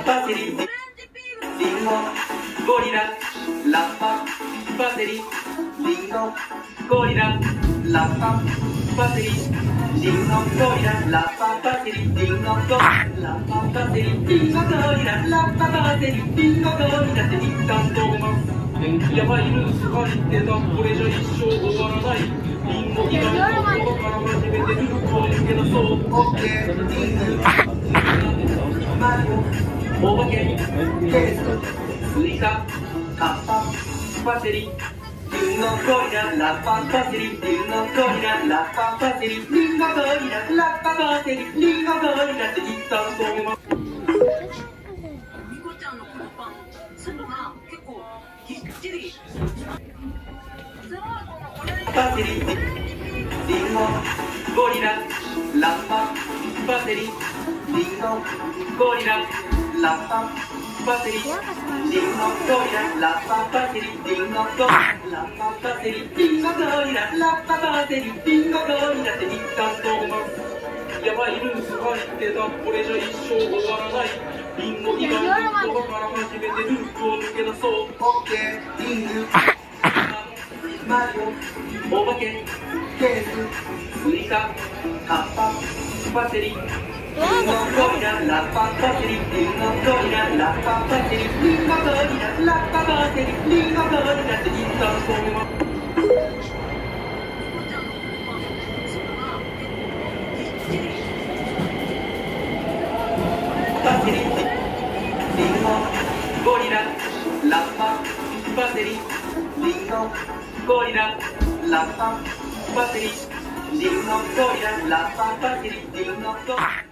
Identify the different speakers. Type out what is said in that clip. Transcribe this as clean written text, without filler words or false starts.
Speaker 1: パセリ、リンゴ、ゴリラ、ラッパ、パセリ、リンゴ、ゴリラ、ラッパ、パセリ、リンゴ、ゴリラ、ラッパ、パセリ、リンゴ、ゴリラ、ラッパ、パセリ、リンゴ、ゴリラ、ラッパ、パセリ、リンゴ、ゴリラって一旦止めます。天気やバイルス入ってた、これじゃ一生終わらない。リンゴ以外のところから初めてループを抜け出そう。オッケー、リンゴ、マリオ、お化け、ケース、スイカ、カッパ、パセリ、リンゴ、ゴリラ、ラッパ、パセリ、リンゴ、ゴリラ、ラッパ、パセリ、リンゴ、ゴリラ、ラッパ、パセリ、リンゴ、ゴリラって一旦止めます。
Speaker 2: ニコちゃんのこのパン、外が結構ぎっちり。
Speaker 1: パセリ、リンゴ、ゴリラ、ラッパ、パセリ、リンゴ、ゴリラ、ラッパ、パセリ、リンゴ、ゴリラ、ラッパ、パセリ、リンゴ、ゴリラ、ラッパ、パセリ、リンゴ、ゴリラ、ラッパ、パセリ、リンゴ、ゴリラって一旦止めます。やばいルース入ってた、これじゃ一生終わらない。リンゴ以外の言葉から初めてループを抜け出そう。オッケー、リング、マリオ、お化け、ケース、スイカ、カッパ、パセリ、リンゴ、ゴリラ、ラッパ、パセリ、リンゴ、ゴリラ、ラッパ、パセリ、リンゴ、ゴリラ、ラッパ、パセリ、リンゴ、ゴリラって一旦止めます。パセリ、リンゴ、ゴリラ、ラッパ、パセリ、リンゴ、ゴリラ、ラッパ、パセリ、リンゴ、ゴリラ、ラッパ、パセリ、リンゴ、ゴリラ。